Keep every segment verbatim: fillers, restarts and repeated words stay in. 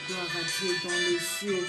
Gloire à Dieu dans les cieux.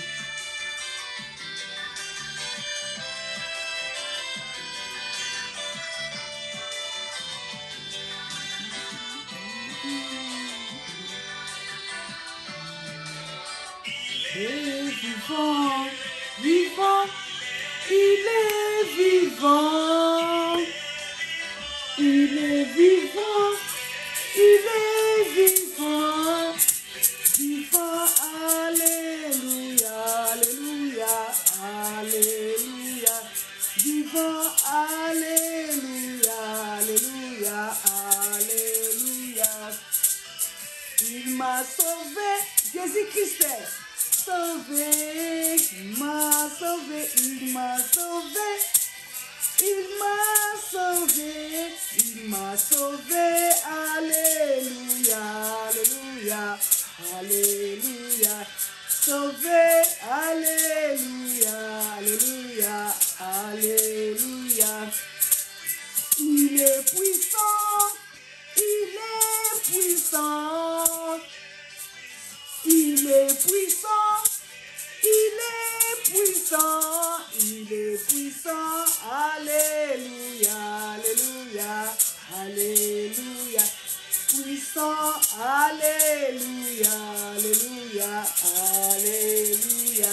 Il est vivant, vivant, il est vivant, il est vivant, il est vivant, vivant, alléluia, alléluia, alléluia, vivant, alléluia, alléluia, alléluia. Il m'a sauvé, Jésus-Christ est sauvé, il m'a sauvé, il m'a sauvé, il m'a sauvé, il m'a sauvé, alléluia, alléluia, alléluia, sauvé, alléluia, alléluia, alléluia. Il est puissant, il est puissant. Il est puissant, il est puissant, il est puissant, alléluia, alléluia, alléluia, puissant, alléluia, alléluia, alléluia.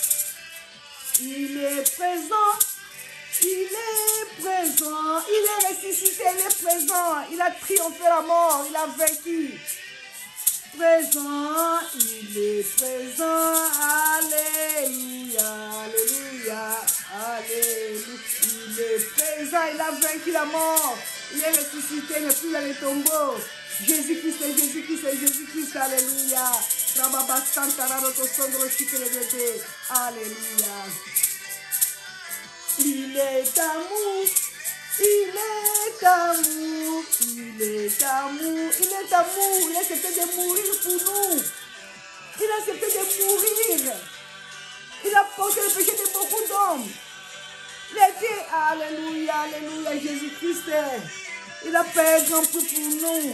Il est présent, il est présent, il est ressuscité, il est présent, il a triomphé la mort, il a vaincu. Présent, il est présent, alléluia, alléluia, alléluia, il est présent, il a vaincu la mort, il est ressuscité, il n'est plus dans les tombeaux. Jésus-Christ, Jésus-Christ, Jésus-Christ, alléluia, alléluia. Il est amour. Il est amour, il est amour, il est amour, il a accepté de mourir pour nous. Il a accepté de mourir. Il a porté le péché de beaucoup d'hommes. Il a dit, alléluia, alléluia, Jésus-Christ, il a payé un grand prix pour nous.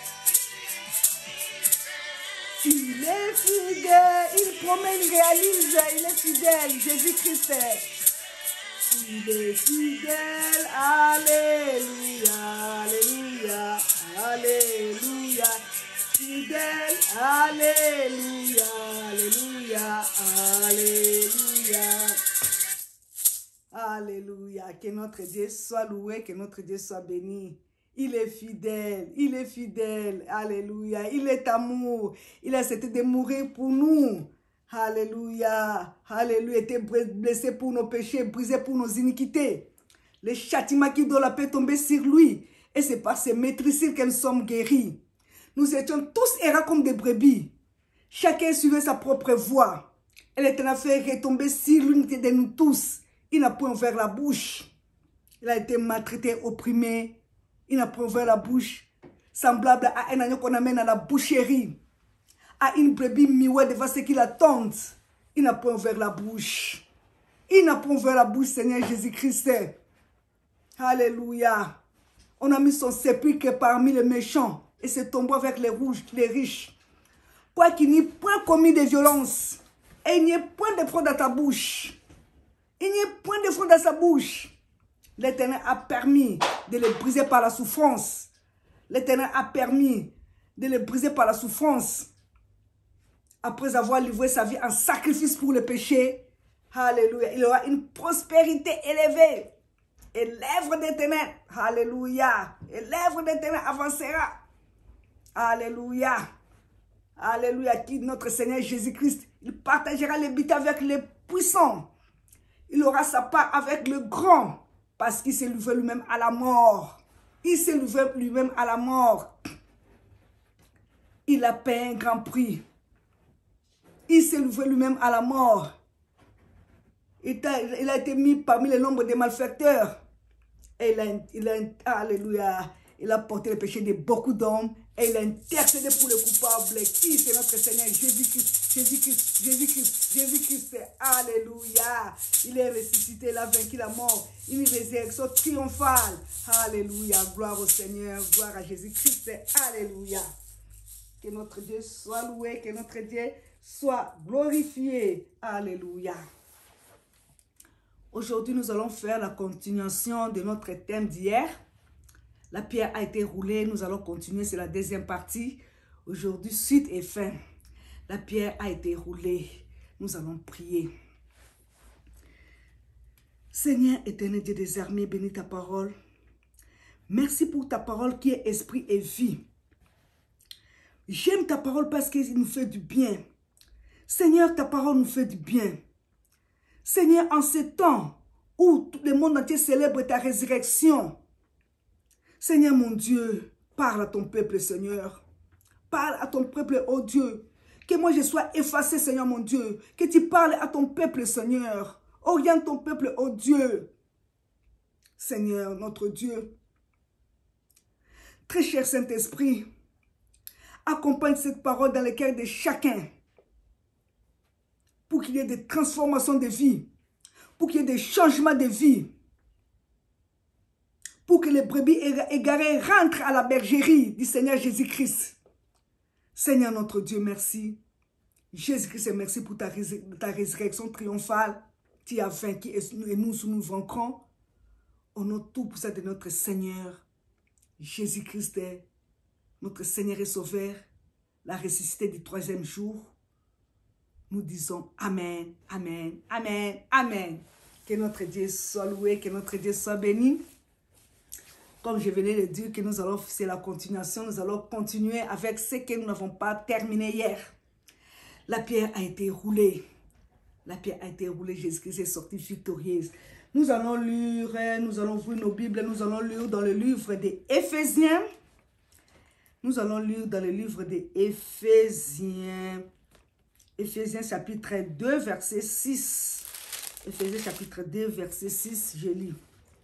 Il est fidèle, il promet, il réalise, il est fidèle, Jésus-Christ. Il est fidèle, alléluia, alléluia, alléluia, fidèle, alléluia, alléluia, alléluia, alléluia. Que notre Dieu soit loué, que notre Dieu soit béni. Il est fidèle, il est fidèle, alléluia, il est amour, il a accepté de mourir pour nous. Alléluia, alléluia, était blessé pour nos péchés, brisé pour nos iniquités. Le châtiment qui doit la paix tomber sur lui. Et c'est par ses maîtrises que nous sommes guéris. Nous étions tous errants comme des brebis. Chacun suivait sa propre voie. Et l'Éternel fait retomber sur l'unité de nous tous. Il n'a point ouvert la bouche. Il a été maltraité, opprimé. Il n'a point ouvert la bouche. Semblable à un agneau qu'on amène à la boucherie. À une brebis miouée devant ceux qui l'attendent. Il n'a pas ouvert la bouche. Il n'a pas ouvert la bouche, Seigneur Jésus-Christ. Alléluia. On a mis son sépulcre parmi les méchants et se tombé avec les rouges, les riches. Quoi qu'il n'y ait point commis de violence et il n'y ait point de fraude dans ta bouche. Il n'y ait point de fraude dans sa bouche. L'Éternel a permis de les briser par la souffrance. L'Éternel a permis de les briser par la souffrance. Après avoir livré sa vie en sacrifice pour le péché, alléluia, il aura une prospérité élevée. Et l'œuvre d'Éternel, alléluia, et l'œuvre d'Éternel avancera. Alléluia, alléluia, qui notre Seigneur Jésus-Christ, il partagera les buts avec les puissants. Il aura sa part avec le grand, parce qu'il s'est livré lui-même à la mort. Il s'est livré lui-même à la mort. Il a payé un grand prix. Il s'est livré lui-même à la mort. Il a, il a été mis parmi le nombre des malfaiteurs. Et il a, il a, alléluia, il a porté le péché de beaucoup d'hommes. Et il a intercédé pour les coupables. Qui c'est notre Seigneur Jésus-Christ, Jésus-Christ, Jésus-Christ, Jésus-Christ. Alléluia. Il est ressuscité, il a vaincu la mort. Une résurrection triomphale. Alléluia. Gloire au Seigneur, gloire à Jésus-Christ. Alléluia. Que notre Dieu soit loué, que notre Dieu soit glorifié. Alléluia. Aujourd'hui, nous allons faire la continuation de notre thème d'hier. La pierre a été roulée, nous allons continuer, c'est la deuxième partie. Aujourd'hui, suite et fin. La pierre a été roulée, nous allons prier. Seigneur éternel Dieu des armées, bénis ta parole. Merci pour ta parole qui est esprit et vie. J'aime ta parole parce qu'elle nous fait du bien. Seigneur, ta parole nous fait du bien. Seigneur, en ce temps où tout le monde entier célèbre ta résurrection, Seigneur mon Dieu, parle à ton peuple, Seigneur. Parle à ton peuple, oh Dieu. Que moi je sois effacé, Seigneur mon Dieu. Que tu parles à ton peuple, Seigneur. Oriente ton peuple, oh Dieu. Seigneur, notre Dieu. Très cher Saint-Esprit, accompagne cette parole dans le cœur de chacun. Pour qu'il y ait des transformations de vie. Pour qu'il y ait des changements de vie. Pour que les brebis égarées rentrent à la bergerie du Seigneur Jésus-Christ. Seigneur notre Dieu, merci. Jésus-Christ, merci pour ta, rés ta résurrection triomphale. Tu as vaincu et nous nous vaincrons. Au nom tout pour ça de notre Seigneur Jésus-Christ, notre Seigneur et Sauveur, la ressuscité du troisième jour. Nous disons Amen, Amen, Amen, Amen. Que notre Dieu soit loué, que notre Dieu soit béni. Comme je venais de dire que nous allons, c'est la continuation, nous allons continuer avec ce que nous n'avons pas terminé hier. La pierre a été roulée. La pierre a été roulée, Jésus-Christ est sorti victorieuse. Nous allons lire, nous allons ouvrir nos Bibles, nous allons lire dans le livre des Éphésiens. Nous allons lire dans le livre des Éphésiens. Éphésiens chapitre deux, verset six. Éphésiens chapitre deux, verset six, je lis.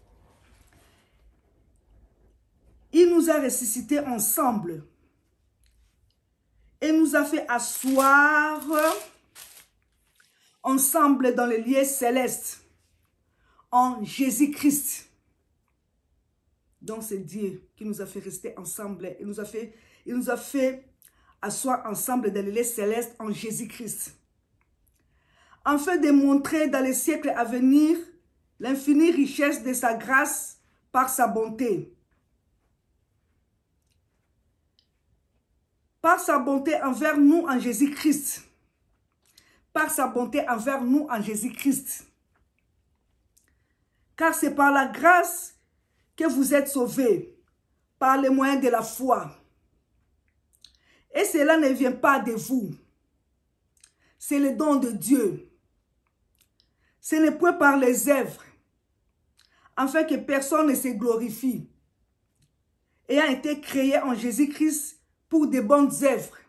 Il nous a ressuscités ensemble et nous a fait asseoir ensemble dans les lieux célestes en Jésus-Christ. Donc c'est Dieu qui nous a fait rester ensemble. Il nous a fait, il nous a fait asseoir ensemble dans les lieux célestes en Jésus-Christ. Afin de montrer dans les siècles à venir l'infinie richesse de sa grâce par sa bonté. Par sa bonté envers nous en Jésus-Christ. Par sa bonté envers nous en Jésus-Christ. Car c'est par la grâce que vous êtes sauvés, par le moyen de la foi. Et cela ne vient pas de vous. C'est le don de Dieu. Ce n'est point par les œuvres, afin que personne ne se glorifie. Ayant été créé en Jésus-Christ pour de bonnes œuvres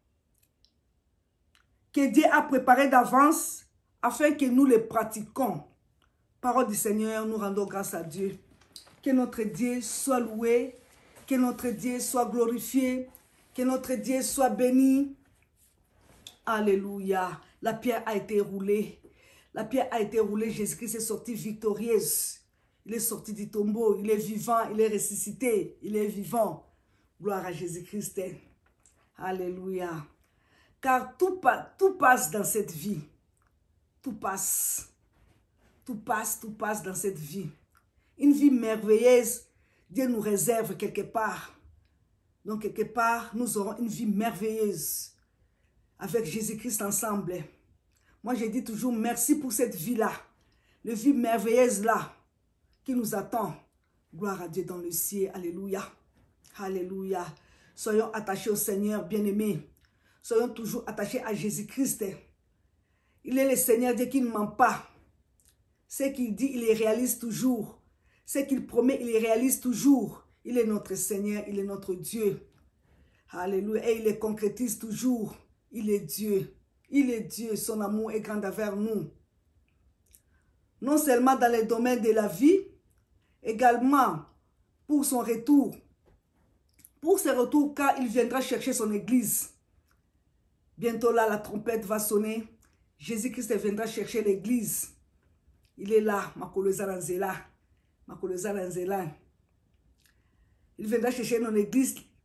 que Dieu a préparées d'avance afin que nous les pratiquions. Parole du Seigneur, nous rendons grâce à Dieu. Que notre Dieu soit loué, que notre Dieu soit glorifié, que notre Dieu soit béni. Alléluia. La pierre a été roulée. La pierre a été roulée. Jésus-Christ est sorti victorieuse. Il est sorti du tombeau. Il est vivant. Il est ressuscité. Il est vivant. Gloire à Jésus-Christ. Alléluia. Car tout, tout passe dans cette vie. Tout passe. Tout passe, tout passe dans cette vie. Une vie merveilleuse, Dieu nous réserve quelque part. Donc quelque part, nous aurons une vie merveilleuse. Avec Jésus-Christ ensemble. Moi, je dis toujours merci pour cette vie-là. La vie merveilleuse là, qui nous attend. Gloire à Dieu dans le ciel. Alléluia. Alléluia. Soyons attachés au Seigneur, bien-aimés. Soyons toujours attachés à Jésus-Christ. Il est le Seigneur Dieu qui ne ment pas. Ce qu'il dit, il les réalise toujours. Ce qu'il promet, il les réalise toujours. Il est notre Seigneur, il est notre Dieu. Alléluia. Et il les concrétise toujours. Il est Dieu. Il est Dieu. Son amour est grand envers nous. Non seulement dans les domaines de la vie, également pour son retour. Pour ce retour, car il viendra chercher son église. Bientôt là, la trompette va sonner. Jésus-Christ viendra chercher l'église. Il est là, Makoloza Lanzela. Il viendra chercher notre église.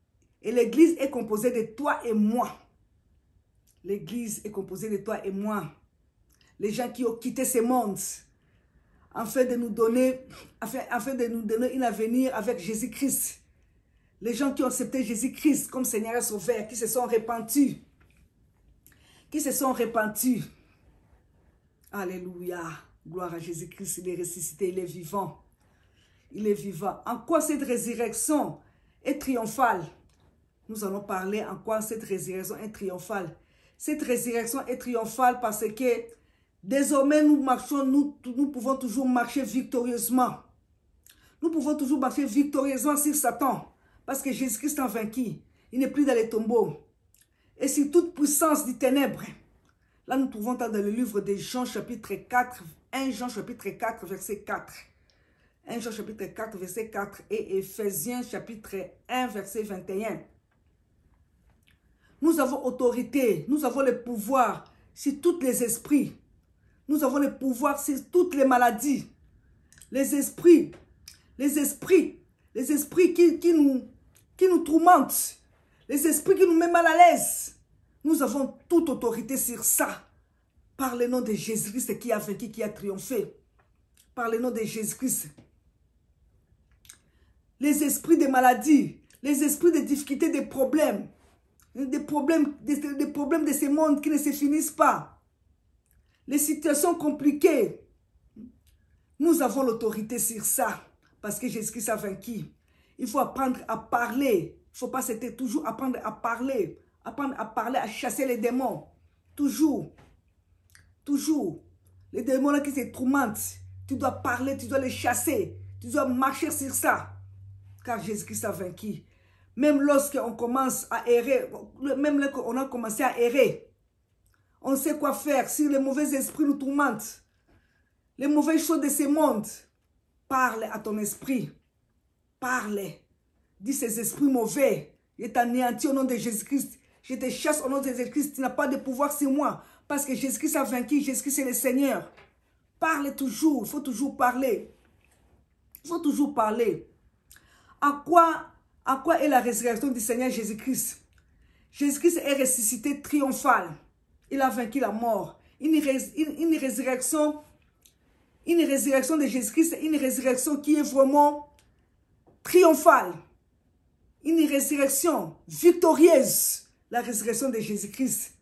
Et l'église est composée de toi et moi. L'église est composée de toi et moi. Les gens qui ont quitté ce monde afin de nous donner, afin, afin de nous donner un avenir avec Jésus-Christ. Les gens qui ont accepté Jésus-Christ comme Seigneur et Sauveur, qui se sont repentis. Qui se sont repentis. Alléluia. Gloire à Jésus-Christ, il est ressuscité, il est vivant. Il est vivant. En quoi cette résurrection est triomphale? Nous allons parler en quoi cette résurrection est triomphale. Cette résurrection est triomphale parce que désormais nous marchons, nous, nous pouvons toujours marcher victorieusement. Nous pouvons toujours marcher victorieusement sur Satan. Parce que Jésus-Christ a vaincu. Il n'est plus dans les tombeaux. Et sur toute puissance du ténèbre. Là, nous trouvons dans le livre de Jean chapitre quatre. un Jean chapitre quatre, verset quatre. un Jean chapitre quatre, verset quatre. Et Éphésiens chapitre un, verset vingt et un. Nous avons autorité. Nous avons le pouvoir sur tous les esprits. Nous avons le pouvoir sur toutes les maladies. Les esprits. Les esprits. Les esprits qui, qui, nous, qui nous tourmentent. Les esprits qui nous mettent mal à l'aise. Nous avons toute autorité sur ça. Par le nom de Jésus-Christ qui a vaincu, qui a triomphé. Par le nom de Jésus-Christ. Les esprits de maladies. Les esprits de difficultés, des problèmes. Des problèmes, des, des problèmes de ce monde qui ne se finissent pas. Les situations compliquées. Nous avons l'autorité sur ça. Parce que Jésus-Christ a vaincu. Il faut apprendre à parler. Il ne faut pas c'était toujours apprendre à parler. Apprendre à parler, à chasser les démons. Toujours. Toujours. Les démons là qui se tourmentent. Tu dois parler, tu dois les chasser. Tu dois marcher sur ça. Car Jésus-Christ a vaincu. Même lorsqu'on commence à errer, même lorsqu'on a commencé à errer, on sait quoi faire. Si les mauvais esprits nous tourmentent, les mauvaises choses de ce monde, parle à ton esprit. Parle. Dis ces esprits mauvais. Je t'anéantis au nom de Jésus-Christ. Je te chasse au nom de Jésus-Christ. Tu n'as pas de pouvoir sur moi. Parce que Jésus-Christ a vaincu. Jésus-Christ est le Seigneur. Parle toujours. Il faut toujours parler. Il faut toujours parler. À quoi, à quoi est la résurrection du Seigneur Jésus-Christ? Jésus-Christ est ressuscité triomphal. Il a vaincu la mort. Une, une, une résurrection Une résurrection de Jésus-Christ, une résurrection qui est vraiment triomphale. Une résurrection victorieuse. La résurrection de Jésus-Christ.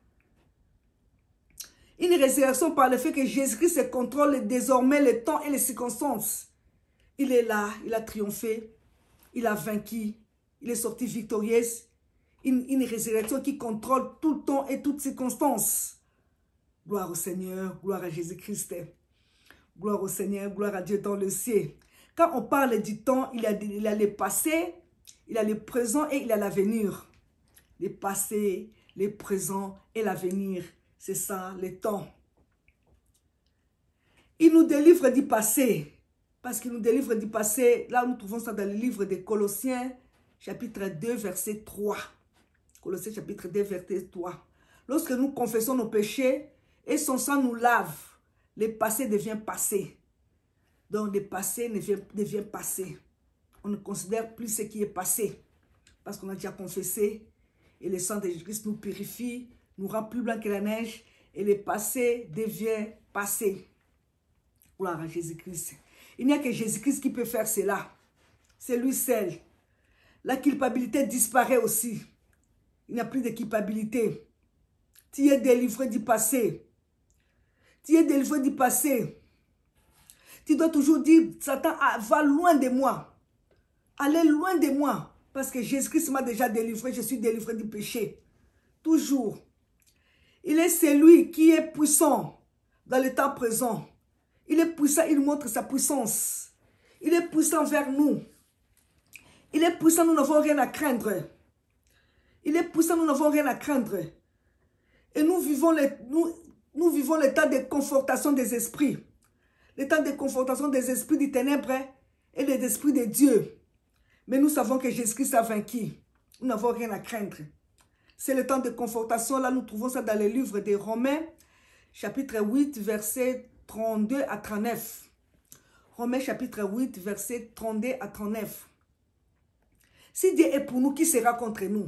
Une résurrection par le fait que Jésus-Christ contrôle désormais le temps et les circonstances. Il est là, il a triomphé, il a vaincu, il est sorti victorieux. Une, une résurrection qui contrôle tout le temps et toutes circonstances. Gloire au Seigneur, gloire à Jésus-Christ. Gloire au Seigneur, gloire à Dieu dans le ciel. Quand on parle du temps, il y a, il y a le passé, il y a le présent et il y a l'avenir. Le passé, le présent et l'avenir. C'est ça, le temps. Il nous délivre du passé. Parce qu'il nous délivre du passé. Là, nous trouvons ça dans le livre de Colossiens, chapitre deux, verset trois. Colossiens, chapitre deux, verset trois. Lorsque nous confessons nos péchés et son sang nous lave, le passé devient passé. Donc, le passé devient, devient passé. On ne considère plus ce qui est passé. Parce qu'on a déjà confessé. Et le sang de Jésus-Christ nous purifie, nous rend plus blanc que la neige. Et le passé devient passé. Gloire à Jésus-Christ. Il n'y a que Jésus-Christ qui peut faire cela. C'est lui seul. La culpabilité disparaît aussi. Il n'y a plus de culpabilité. Tu es délivré du passé. Tu es délivré du passé. Tu dois toujours dire, Satan, va loin de moi. Allez loin de moi. Parce que Jésus-Christ m'a déjà délivré. Je suis délivré du péché. Toujours. Il est celui qui est puissant dans le temps présent. Il est puissant, il montre sa puissance. Il est puissant vers nous. Il est puissant, nous n'avons rien à craindre. Il est puissant, nous n'avons rien à craindre. Et nous vivons les, nous, nous vivons l'état de confortation des esprits. L'état de confortation des esprits du ténèbre et des esprits de Dieu. Mais nous savons que Jésus-Christ a vaincu. Nous n'avons rien à craindre. C'est le temps de confortation. Là, nous trouvons ça dans le livre des Romains, chapitre huit, verset trente-deux à trente-neuf. Romains, chapitre huit, verset trente-deux à trente-neuf. Si Dieu est pour nous, qui sera contre nous?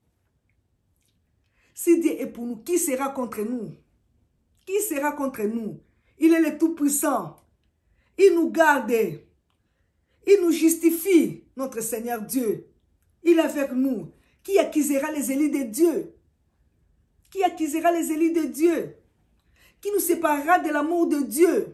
Si Dieu est pour nous, qui sera contre nous? Qui sera contre nous? Il est le Tout-Puissant. Il nous garde. Il nous justifie, notre Seigneur Dieu. Il est avec nous. Qui accusera les élus de Dieu? Qui accusera les élus de Dieu? Qui nous séparera de l'amour de Dieu?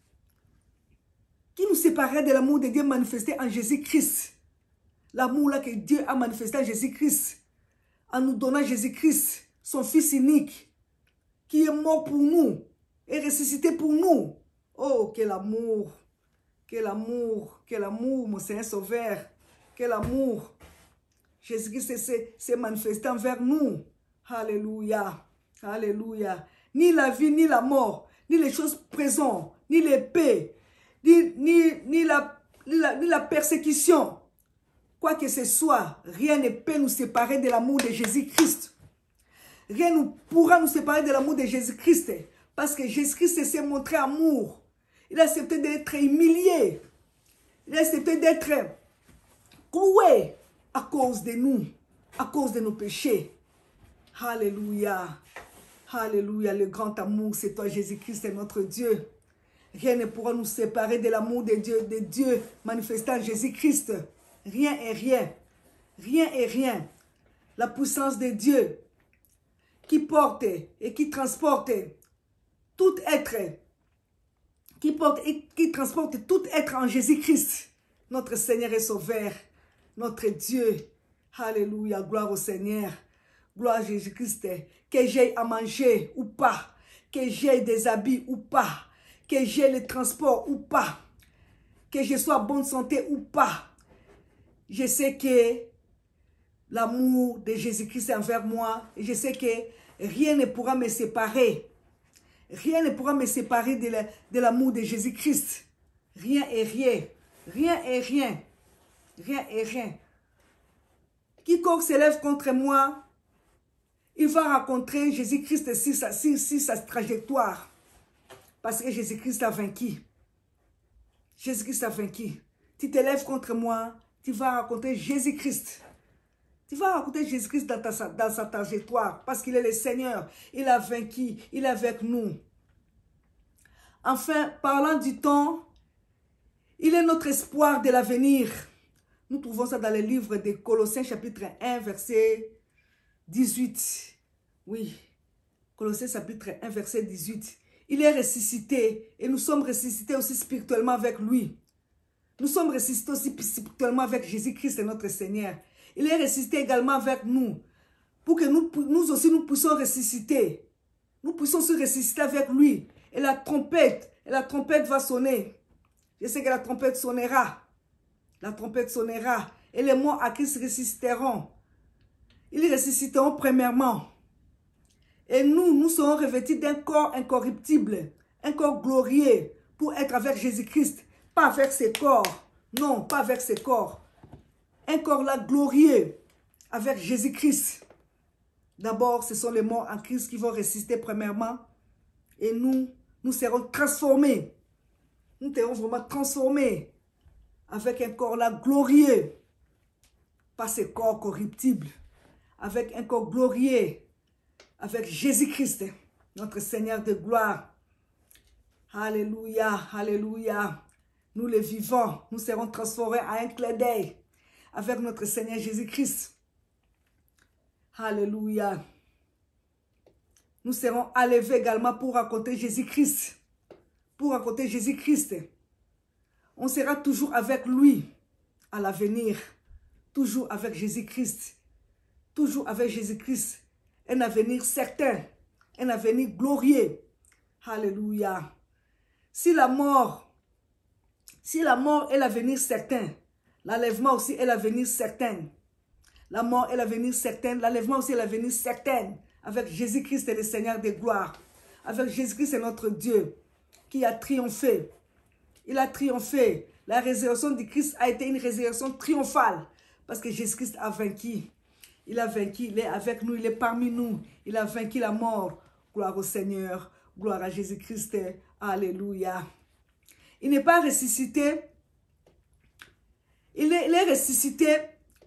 Qui nous séparera de l'amour de Dieu manifesté en Jésus-Christ? L'amour là que Dieu a manifesté en Jésus-Christ. En nous donnant Jésus-Christ, son Fils unique, qui est mort pour nous et ressuscité pour nous. Oh, quel amour! Quel amour! Quel amour, mon Seigneur Sauveur! Quel amour! Jésus-Christ s'est manifesté envers nous. Alléluia! Alléluia! Ni la vie, ni la mort, ni les choses présentes, ni l'épée, ni, ni, ni, la, ni, la, ni la persécution. Quoi que ce soit, rien ne peut nous séparer de l'amour de Jésus-Christ. Rien ne pourra nous séparer de l'amour de Jésus-Christ. Parce que Jésus-Christ s'est montré amour. Il a accepté d'être humilié. Il a accepté d'être cloué à cause de nous, à cause de nos péchés. Alléluia. Alléluia. Le grand amour, c'est toi, Jésus-Christ, notre Dieu. Rien ne pourra nous séparer de l'amour de Dieu, de Dieu manifesté en Jésus-Christ. Rien et rien. Rien et rien. La puissance de Dieu qui porte et qui transporte tout être, qui porte et qui transporte tout être en Jésus-Christ, notre Seigneur et Sauveur, notre Dieu. Alléluia, gloire au Seigneur, gloire à Jésus-Christ. Que j'ai à manger ou pas, que j'ai des habits ou pas, que j'ai le transport ou pas, que je sois en bonne santé ou pas, je sais que l'amour de Jésus-Christ est envers moi et je sais que rien ne pourra me séparer. Rien ne pourra me séparer de l'amour de Jésus-Christ. Rien et rien. Rien et rien. Rien et rien. Quiconque s'élève contre moi, il va rencontrer Jésus-Christ sur sa, sur, sur sa trajectoire. Parce que Jésus-Christ a vaincu. Jésus-Christ a vaincu. Tu t'élèves contre moi, tu vas rencontrer Jésus-Christ. Tu vas rencontrer Jésus-Christ dans, dans sa trajectoire. Parce qu'il est le Seigneur. Il a vaincu. Il est avec nous. Enfin, parlant du temps, il est notre espoir de l'avenir. Nous trouvons ça dans le livre de Colossiens chapitre un, verset dix-huit. Oui, Colossiens chapitre un, verset dix-huit. Il est ressuscité et nous sommes ressuscités aussi spirituellement avec lui. Nous sommes ressuscités aussi spirituellement avec Jésus-Christ, notre Seigneur. Il est ressuscité également avec nous. Pour que nous, nous aussi nous puissions ressusciter. Nous puissions se ressusciter avec lui. Et la trompette, et la trompette va sonner. Je sais que la trompette sonnera. La trompette sonnera. Et les morts à Christ ressusciteront. Ils ressusciteront premièrement. Et nous, nous serons revêtus d'un corps incorruptible. Un corps glorieux. Pour être avec Jésus-Christ. Pas avec ses corps. Non, pas avec ses corps. Un corps là glorieux. Avec Jésus-Christ. D'abord, ce sont les morts en Christ qui vont ressusciter premièrement. Et nous, nous serons transformés. Nous serons vraiment transformés. Avec un corps là glorieux. Pas ce corps corruptible. Avec un corps glorieux. Avec Jésus-Christ, notre Seigneur de gloire. Alléluia, alléluia. Nous les vivants, nous serons transformés à un clin d'œil. Avec notre Seigneur Jésus-Christ. Alléluia. Nous serons enlevés également pour raconter Jésus-Christ. Pour raconter Jésus-Christ. On sera toujours avec lui à l'avenir. Toujours avec Jésus-Christ. Toujours avec Jésus-Christ. Un avenir certain. Un avenir glorieux. Alléluia. Si la mort, si la mort est l'avenir certain, l'enlèvement aussi est l'avenir certain. La mort est l'avenir certain, l'enlèvement aussi est l'avenir certain. Avec Jésus-Christ et le Seigneur de gloire. Avec Jésus-Christ et notre Dieu qui a triomphé. Il a triomphé. La résurrection de Christ a été une résurrection triomphale. Parce que Jésus-Christ a vaincu. Il a vaincu, il est avec nous, il est parmi nous. Il a vaincu la mort. Gloire au Seigneur. Gloire à Jésus-Christ. Alléluia. Il n'est pas ressuscité. Il est, il est ressuscité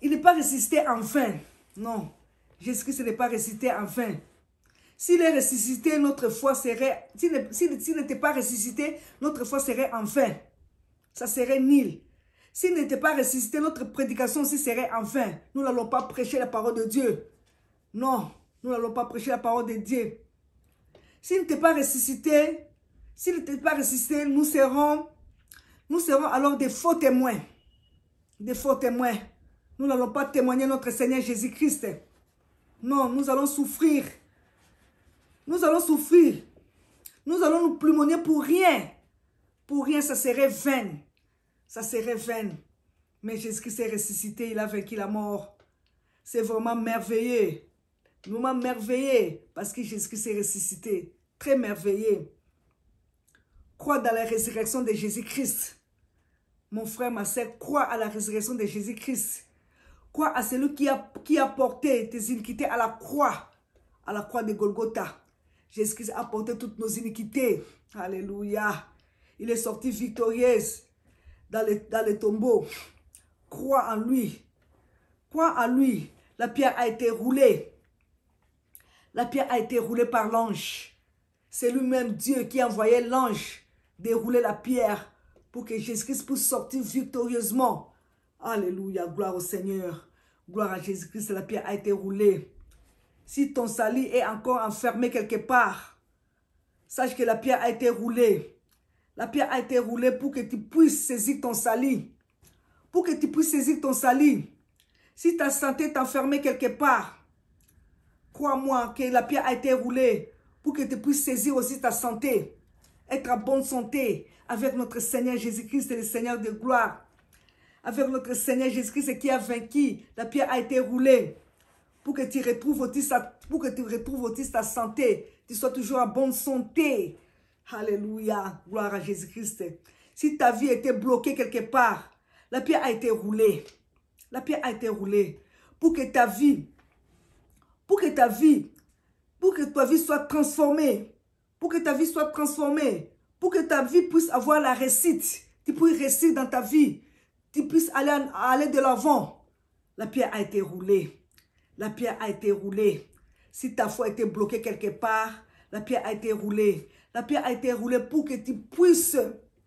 il n'est pas ressuscité enfin. Non, Jésus-Christ n'est pas ressuscité enfin. S'il est ressuscité, notre foi serait... S'il n'était pas ressuscité, notre foi serait enfin. Ça serait nul. S'il n'était pas ressuscité, notre prédication aussi serait enfin. Nous n'allons pas prêcher la parole de Dieu. Non, nous n'allons pas prêcher la parole de Dieu. S'il n'était pas ressuscité, s'il n'était pas ressuscité, nous serons, nous serons alors des faux témoins. Des faux témoins. Nous n'allons pas témoigner notre Seigneur Jésus-Christ. Non, nous allons souffrir. Nous allons souffrir. Nous allons nous plumonner pour rien. Pour rien, ça serait vain. Ça serait vain. Mais Jésus-Christ est ressuscité, il a vaincu la mort. C'est vraiment merveilleux. Vraiment merveilleux. Parce que Jésus-Christ est ressuscité. Très merveilleux. Crois dans la résurrection de Jésus-Christ. Mon frère, ma sœur, crois à la résurrection de Jésus-Christ. Crois à celui qui a, qui a porté tes iniquités à la croix. À la croix de Golgotha. Jésus-Christ a porté toutes nos iniquités. Alléluia. Il est sorti victorieux dans le, dans le tombeau. Crois en lui. Crois en lui. La pierre a été roulée. La pierre a été roulée par l'ange. C'est lui-même Dieu qui a envoyé l'ange dérouler la pierre pour que Jésus-Christ puisse sortir victorieusement. Alléluia. Gloire au Seigneur. Gloire à Jésus-Christ. La pierre a été roulée. Si ton salut est encore enfermé quelque part, sache que la pierre a été roulée. La pierre a été roulée pour que tu puisses saisir ton salut. Pour que tu puisses saisir ton salut. Si ta santé est enfermée quelque part, crois-moi que la pierre a été roulée pour que tu puisses saisir aussi ta santé. Être en bonne santé avec notre Seigneur Jésus-Christ, le Seigneur de gloire. Avec notre Seigneur Jésus-Christ qui a vaincu, la pierre a été roulée. Pour que tu retrouves aussi, pour que tu retrouves aussi ta santé. Tu sois toujours en bonne santé. Alléluia. Gloire à Jésus-Christ. Si ta vie était bloquée quelque part, la pierre a été roulée. La pierre a été roulée. Pour que ta vie, pour que ta vie, pour que ta vie soit transformée. Pour que ta vie soit transformée. Pour que ta vie puisse avoir la réussite. Tu puisses réussir dans ta vie. Tu puisses aller, aller de l'avant. La pierre a été roulée. La pierre a été roulée. Si ta foi a été bloquée quelque part, la pierre a été roulée. La pierre a été roulée pour que tu puisses,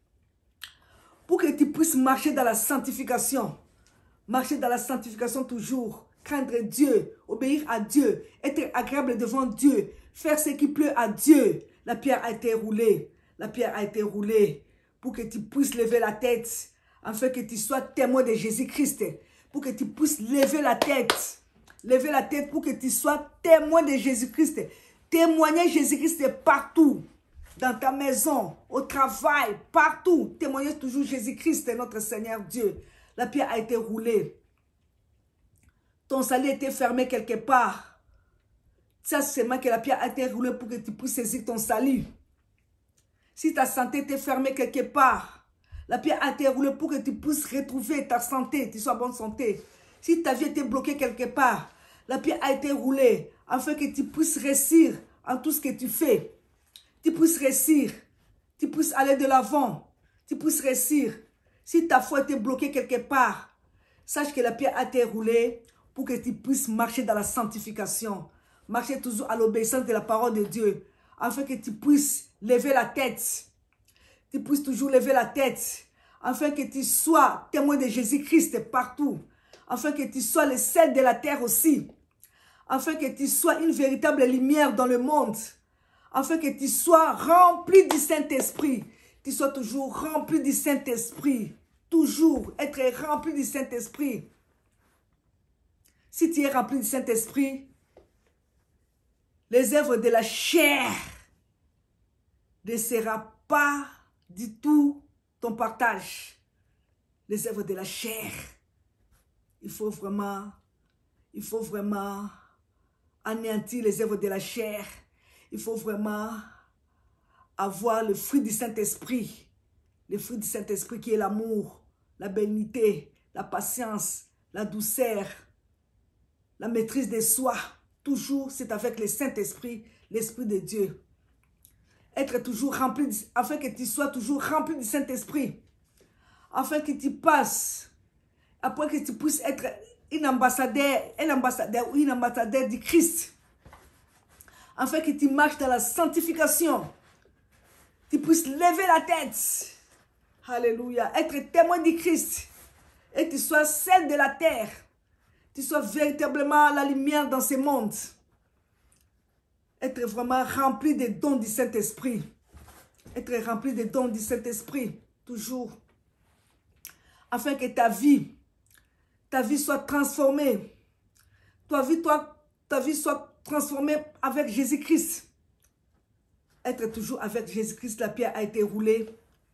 pour que tu puisses marcher dans la sanctification. Marcher dans la sanctification toujours. Craindre Dieu, obéir à Dieu, être agréable devant Dieu, faire ce qui plaît à Dieu. La pierre a été roulée. La pierre a été roulée pour que tu puisses lever la tête, afin que tu sois témoin de Jésus-Christ. Pour que tu puisses lever la tête. Lever la tête pour que tu sois témoin de Jésus-Christ. Témoigner Jésus-Christ partout. Dans ta maison, au travail, partout. Témoigner toujours Jésus-Christ, notre Seigneur Dieu. La pierre a été roulée. Ton salut était fermé quelque part. C'est seulement que la pierre a été roulée pour que tu puisses saisir ton salut. Si ta santé était fermée quelque part, la pierre a été roulée pour que tu puisses retrouver ta santé, tu sois en bonne santé. Si ta vie était bloquée quelque part, la pierre a été roulée afin que tu puisses réussir en tout ce que tu fais. Tu puisses réussir, tu puisses aller de l'avant, tu puisses réussir. Si ta foi était bloquée quelque part, sache que la pierre a été roulée pour que tu puisses marcher dans la sanctification. Marcher toujours à l'obéissance de la parole de Dieu, afin que tu puisses lever la tête. Tu puisses toujours lever la tête, afin que tu sois témoin de Jésus-Christ partout. Afin que tu sois le sel de la terre aussi. Afin que tu sois une véritable lumière dans le monde. Afin que tu sois rempli du Saint-Esprit. Tu sois toujours rempli du Saint-Esprit. Toujours être rempli du Saint-Esprit. Si tu es rempli du Saint-Esprit, les œuvres de la chair ne seront pas du tout ton partage. Les œuvres de la chair. Il faut vraiment, il faut vraiment anéantir les œuvres de la chair. Il faut vraiment avoir le fruit du Saint-Esprit. Le fruit du Saint-Esprit qui est l'amour, la bénignité, la patience, la douceur, la maîtrise de soi. Toujours, c'est avec le Saint-Esprit, l'Esprit de Dieu. Être toujours rempli, afin que tu sois toujours rempli du Saint-Esprit. Afin que tu passes, après que tu puisses être un ambassadeur, un ambassadeur ou une ambassadeur du Christ. Afin que tu marches dans la sanctification. Tu puisses lever la tête. Alléluia. Être témoin du Christ. Et tu sois celle de la terre. Tu sois véritablement la lumière dans ce monde. Être vraiment rempli des dons du Saint-Esprit. Être rempli des dons du Saint-Esprit. Toujours. Afin que ta vie, ta vie soit transformée. Ta vie, toi, ta vie soit transformée avec Jésus-Christ. Être toujours avec Jésus-Christ, la pierre a été roulée.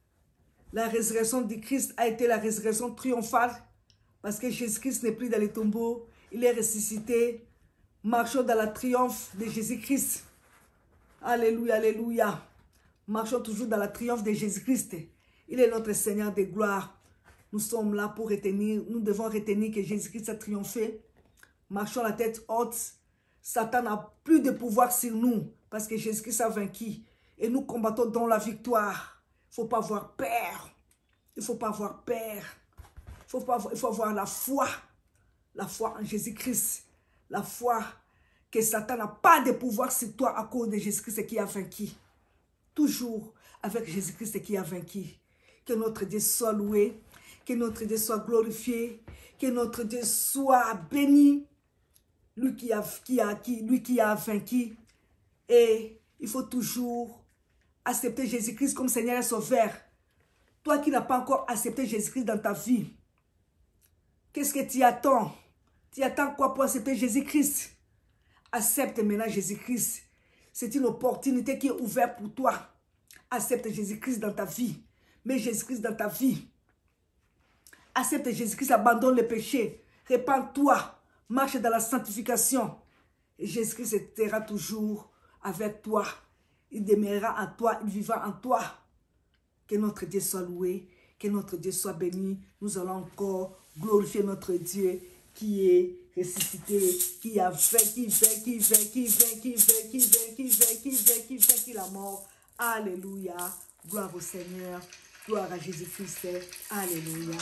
La résurrection du Christ a été la résurrection triomphale. Parce que Jésus-Christ n'est plus dans les tombeaux. Il est ressuscité. Marchons dans la triomphe de Jésus-Christ. Alléluia, alléluia. Marchons toujours dans la triomphe de Jésus-Christ. Il est notre Seigneur de gloire. Nous sommes là pour retenir, nous devons retenir que Jésus-Christ a triomphé. Marchons la tête haute. Satan n'a plus de pouvoir sur nous parce que Jésus-Christ a vaincu. Et nous combattons dans la victoire. Il ne faut pas avoir peur. Il ne faut pas avoir peur. Il faut, pas, il faut avoir la foi. La foi en Jésus-Christ. La foi que Satan n'a pas de pouvoir sur toi à cause de Jésus-Christ qui a vaincu. Toujours avec Jésus-Christ qui a vaincu. Que notre Dieu soit loué. Que notre Dieu soit glorifié. Que notre Dieu soit béni. Lui qui a, qui a, qui, lui qui a vaincu. Et il faut toujours accepter Jésus-Christ comme Seigneur et Sauveur. Toi qui n'as pas encore accepté Jésus-Christ dans ta vie. Qu'est-ce que tu attends? Tu attends quoi pour accepter Jésus-Christ? Accepte maintenant Jésus-Christ. C'est une opportunité qui est ouverte pour toi. Accepte Jésus-Christ dans ta vie. Mets Jésus-Christ dans ta vie. Accepte Jésus-Christ, abandonne le péché. Répands-toi. Marche dans la sanctification. Et Jésus-Christ sera toujours avec toi. Il demeurera en toi. Il vivra en toi. Que notre Dieu soit loué. Que notre Dieu soit béni. Nous allons encore glorifier notre Dieu qui est ressuscité, qui a vaincu, vaincu, vaincu, vaincu, vaincu, vaincu, vaincu, vaincu, vaincu la mort. Alléluia. Gloire au Seigneur. Gloire à Jésus-Christ. Alléluia.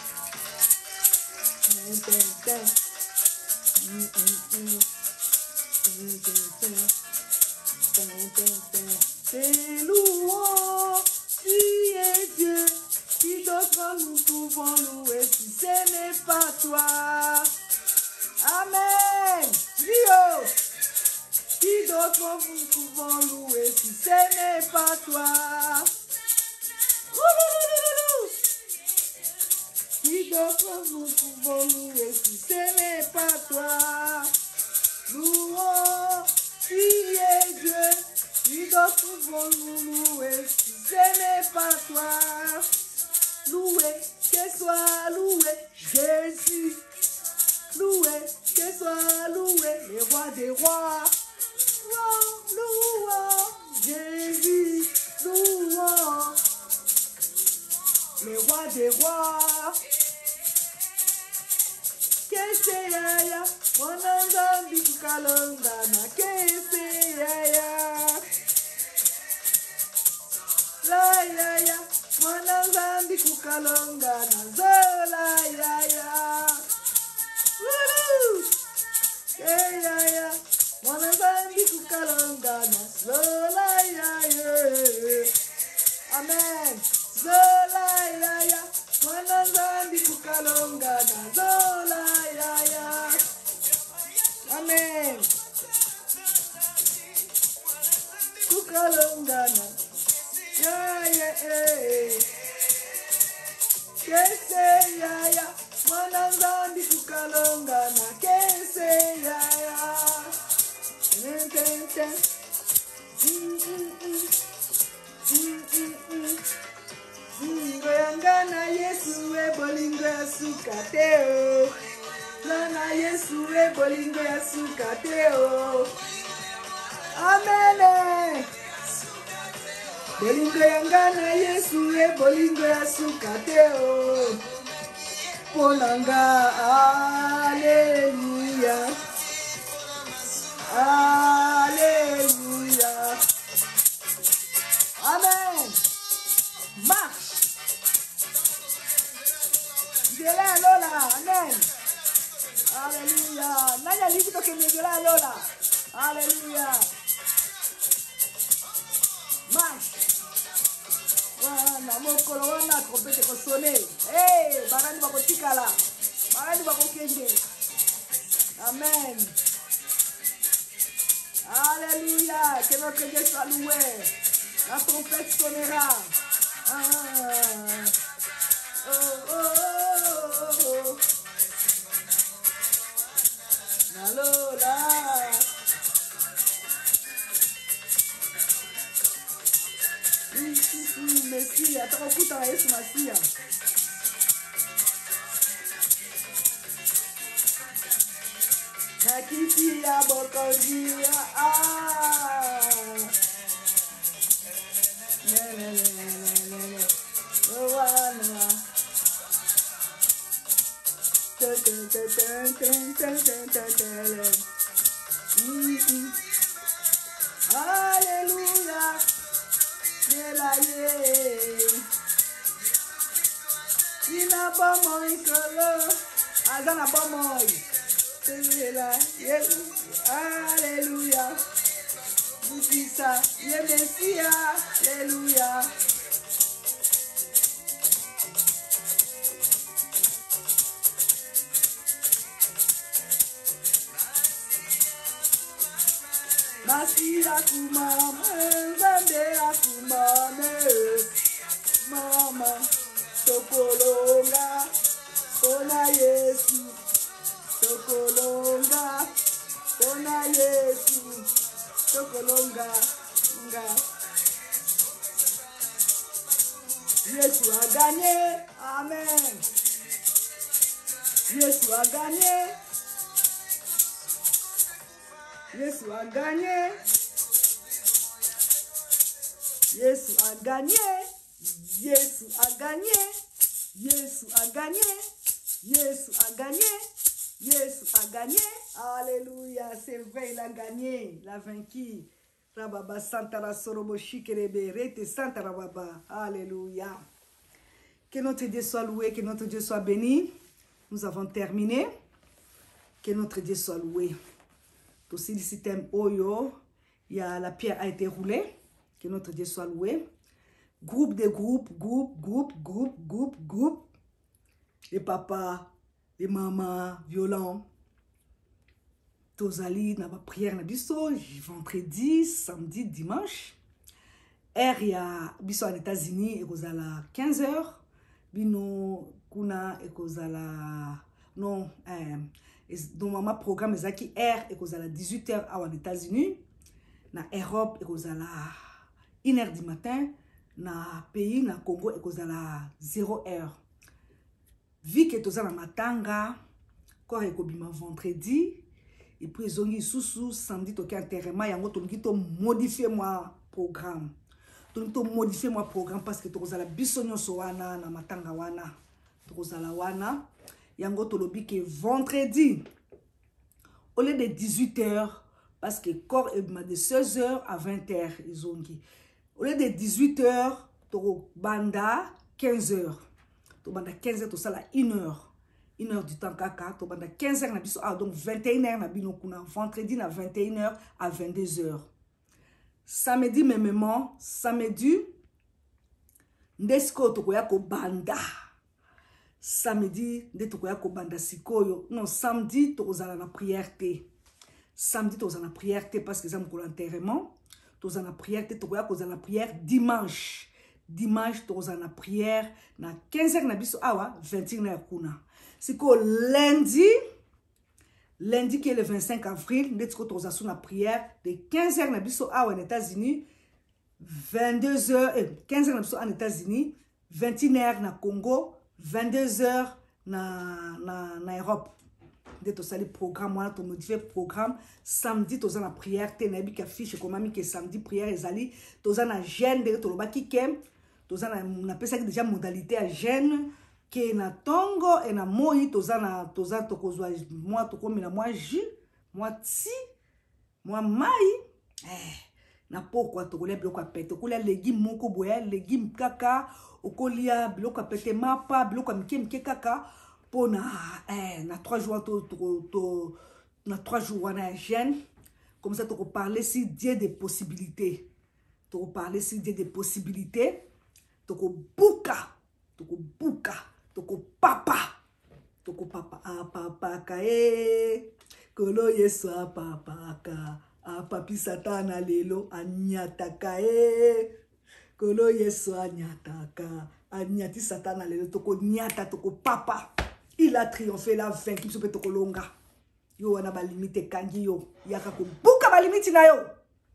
C'est louant, tu es Dieu. Qui d'autre nous pouvons louer si ce n'est pas toi? Amen. Dio. Qui d'autre nous pouvons louer si ce n'est pas toi? Ouloulouloulou. Qui d'autre nous pouvons louer si ce n'est pas toi? Louons, tu es Dieu. Qui d'autre pouvons nous louer si ce n'est pas toi? Loué, que soit loué, Jésus. Loué, que soit loué, le roi des rois. Louant, louant, Jésus. Louant, le roi des rois. Que c'est yaya, mon ange kukalongana, que c'est yaya. La yaya. Mwana zambi kukalonga na zola yaya. Woo! Hey yaya. Mwana zambi kukalonga na zola yaya. Amen. Zola yaya. Mwana zambi kukalonga na zola yaya. Amen. Kukalonga na yeah, yeah, yeah. Kese yaya, mwana zambi kukalonga na kese yaya. Ten ten ten. Mm mm mm. Mm mm mm. Bolingo yangana Yesu e bolingo ya sukateo. Lana Yesu e bolingo ya sukateo. Amen. Bolingo yangana Yesu e bolingo ya sukateo. Ponanga, alléluia. Alléluia. Amen. Marche. De là, Lola. Amen. cela Lola. Alléluia. Marche. Wana mokolo wana trompete ko sonner. Hey, barani bako tikala. Barani bako kende. Amen. Alléluia. Que notre Dieu soit loué. La trompette sonnera. Ah. Oh, oh, oh, oh. Lola. Messia, ataka okuta na Yesu Masia. Nakiti ya bokonzi ah. Ne ne ne ne ne ne. Owana. Te te te te te te te te. Alléluia. Ina bomoi solo, azana bomoi. Alléluia. Bukisa, ye Messia, alléluia. Masi akumame, zande akumame, mama, sokolonga, kona Yesu, sokolonga, kona Yesu, sokolonga, nga. Yesu a gagné, amen. Yesu a gagné. Jésus a gagné. Jésus a gagné. Jésus a gagné. Jésus a gagné. Jésus a gagné. Jésus a gagné. Alléluia. C'est vrai, il a gagné. Il a vaincu. Rababa Santa la Soroboshi Kerebe. Rete Santa Rababa. Alléluia. Que notre Dieu soit loué. Que notre Dieu soit béni. Nous avons terminé. Que notre Dieu soit loué. Aussi le système Oyo, il y a la pierre a été roulée, que notre Dieu soit loué. Groupe de groupes, groupe, groupe, groupe, groupe, groupe. Les papas, les mamans, violents. Tozali, n'a pas prière, n'a biso, vendredi, samedi, dimanche. R, il y a biso aux États-Unis, et aux à quinze heures. Bino, kuna, et aux à non, euh, donc ma programme est qui R et cause à la dix-huit heures aux États-Unis, na Europe et cause à la une heure du matin, na pays na Congo et cause à la zéro heure. Vu que tous na matanga, quoi et kobima vendredi et puis zongi sous samedi toki enterrement yango tongi to modifier moi programme. Tongi to modifier moi programme parce que tous à la bisonyo so wana na matanga wana, tous à la wana. Yango tolobi que vendredi, au lieu de dix-huit heures, parce que corps est de seize heures à vingt heures, ils ont dit. Au lieu de dix-huit heures, toro banda quinze heures. To banda quinze heures, to ça la une heure. une heure du temps kaka, to banda quinze heures, ah, donc vingt et une heures, na bino kuna. Vendredi, na vingt et une heures à vingt-deux heures. Samedi, mêmement, samedi, ndesko to koyako banda. Samedi, de tokoya ko banda sikoyo. Non, samedi, tozala na prière te. Samedi, tozala na prière te parce que ça m'ko l'enterrement. Tozala na prière te, tokoya ko zala na prière dimanche. Dimanche, tozala na prière na quinze heures na biso awa, vingt et une heures kuna. Siko lundi, lundi qui est le vingt-cinq avril, de tozala sous na prière de quinze heures na biso awa en États-Unis, vingt-deux heures, eh, quinze heures na biso en États-Unis, vingt et une heures na Congo, vingt-deux heures na, na, na Europe. De to sali programme, moi, to modifier programme. Samedi, to na prière, te na bi affiche comme mi que samedi prière ezali, to na jeûne de to loba ki kem, to na na pesa déjà modalité à jeûne que na tongo et na moi to na to za to kozwa moi to comme na moi jus, moi ti, moi mai. Eh, na pourquoi to kolia biloko apete, to kolia légumes moko boya, légumes kaka. Okolia biloko apete mapa biloko mike mike kaka pona eh na trois jours to to to On a trois jours, on a un jeûne. Comme ça, tu peux parler si Dieu des possibilités. Tu peux parler si Dieu des possibilités. Tu peux bouka. Tu peux bouka. Tu peux papa. Tu peux papa. Ah, papa, kae. Kolo yeso, ah, papa, ka. Ah, papi satana lelo. Anyata kae. Kolo yeso, anyata ka. Anyati satana lelo. Tu peux nyata. Tu peux papa. Il a triomphé, il a vaincu. Tu peux te kolonga. Yo wana ba limite kangi yo yaka ko buka ba limite na yo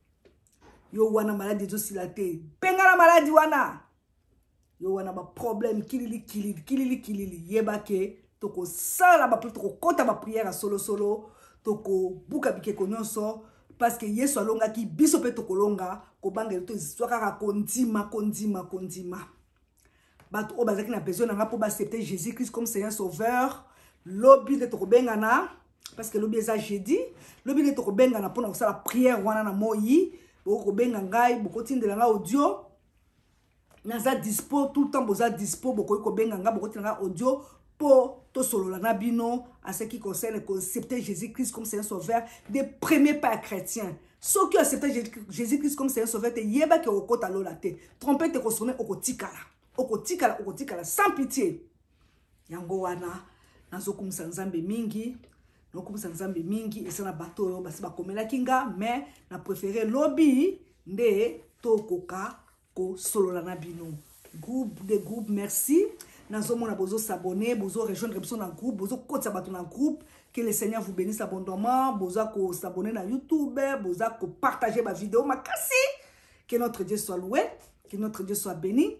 yo wana maladie zo silate penga la maladie wana yo wana ba problème kilili kilili kilili kilili yeba ke toko sala ba toko kota ba prière solo solo toko buka bike ko nyonso parce que yesu alonga ki biso pe toko longa ko banga to histoire ka kondima kondima kondima bato o bazaki na besoin na po ba accepter Jésus Christ comme Seigneur Sauveur lobby de toko benga na. Parce que l'objet est jeudi, l'objet est au benga na pour nous faire la prière wana na moyi, beaucoup benga ngai, beaucoup tinde la audio, naza dispo tout le temps boza dispo, beaucoup ko benga nga, beaucoup tinde la audio pour to solo la nabino à ce qui concerne accepter Jésus-Christ comme Seigneur Sauveur des premiers pas chrétiens. Ceux qui acceptent Jésus-Christ comme Seigneur Sauveur te yeba ke okota lola te, trompette ko sonner okotikala, okotikala, okotikala sans pitié. Yango wana nazo kumisa nzambe mingi. Donc comme ça nzambe mingi et ça na bateau yo basi ba komela kinga mais na préféré lobby nde tokoka ko solo na bino groupe de groupe merci nazo mona bozo s'abonner bozo rejoindre biso na groupe bozo kotsa bato na groupe que le Seigneur vous bénisse abondamment bozo ko s'abonner na YouTube bozo ko partager ma vidéo makasi que notre Dieu soit loué que notre Dieu soit béni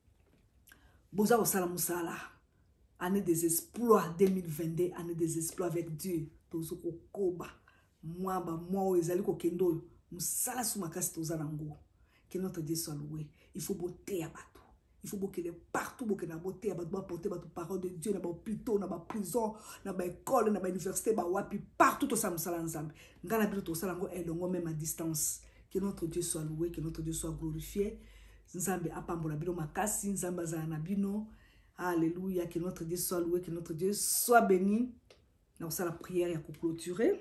bozo ko sala musala. Année des exploits deux mille vingt-deux, année des exploits avec Dieu. Tozo ko koba. Moi ba moi ezali ko kendo. Musala sumakasi toza nango. Que notre Dieu soit loué. Il faut botter à bateau. Il faut botter partout botter na botter à bateau porter bateau parole de Dieu na ba hôpital na ba prison na ba école na ba université ba wapi partout to sa musala nzambe. Ngala bito to sala ngo elongo même à distance. Que notre Dieu soit loué, que notre Dieu soit glorifié. Nzambe apambola bino makasi, nzamba za na bino. Alléluia, que notre Dieu soit loué, que notre Dieu soit béni. Dans ça, la prière est pour clôturer.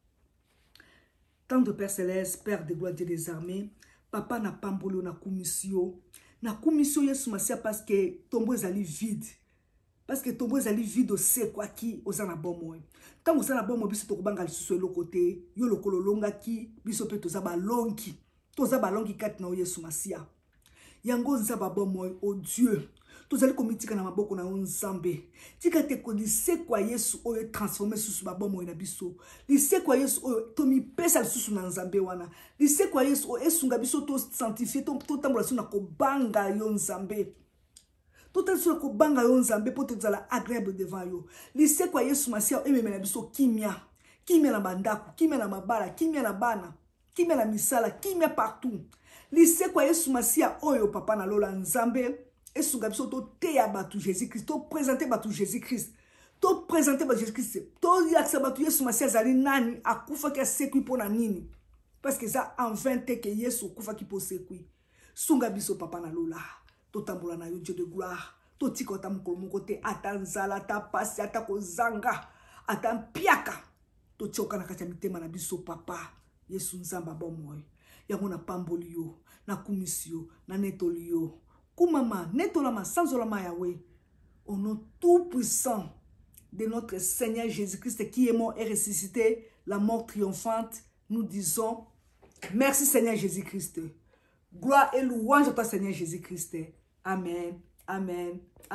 Tant de Père Céleste, Père de gloire, Dieu des armées, Papa n'a pas mbolé na commission. Na commission, Yesu Masia, parce que tombeau est allé vide. Parce que tombeau est allé vide, c'est quoi qui, aux en a bon moi. Tant aux en a bon moi, biso to banga sur le côté, yo lo kololonga ki, biso pe to zaba longi, to zaba longi kat na Yesu Masia. Yango zaba bon moi, oh Dieu. Tous les comités na maboko na onzambe. Tika te ko lise kwa Yesu oyo transformer susu babo mo na biso. Lise kwa Yesu oyo to mi pesa susu na nzambe wana. Lise kwa Yesu oyo esunga biso to sanctifier to to tambola na ko banga yo nzambe. To tambola ko banga yo nzambe po to zala agréable devant yo. Lise kwa Yesu Masia ememe na biso kimia. Kimia na bandako, kimia na mabala, kimia na bana, kimia na misala, kimia partout. Lise kwa Yesu Masia oyo papa na lola nzambe. Et sous Gabiso, to te abatu Jésus-Christ, to présenter batu Jésus-Christ, to présenter batu Jésus-Christ, to yaksa batu Yesu Masia zali nani akufa ki asekui pona nini. Parce que ça en vain te que Yesu kufa ki po sekui. Sunga biso papa na lola, to tambola na yo Dieu de gloire, to tiko ta mukolo moko te atanzala ta pasi ata ko zanga, ata mpiaka, to tioka na kati ya mitema na biso papa, Yesu nzamba bon moyo. Yango na pamboli yo, na kumisio, na netoli yo. Koumama, netolama, sans olama Yahweh, au nom tout puissant de notre Seigneur Jésus-Christ qui est mort et ressuscité, la mort triomphante, nous disons merci Seigneur Jésus-Christ. Gloire et louange à toi Seigneur Jésus-Christ. Amen. Amen.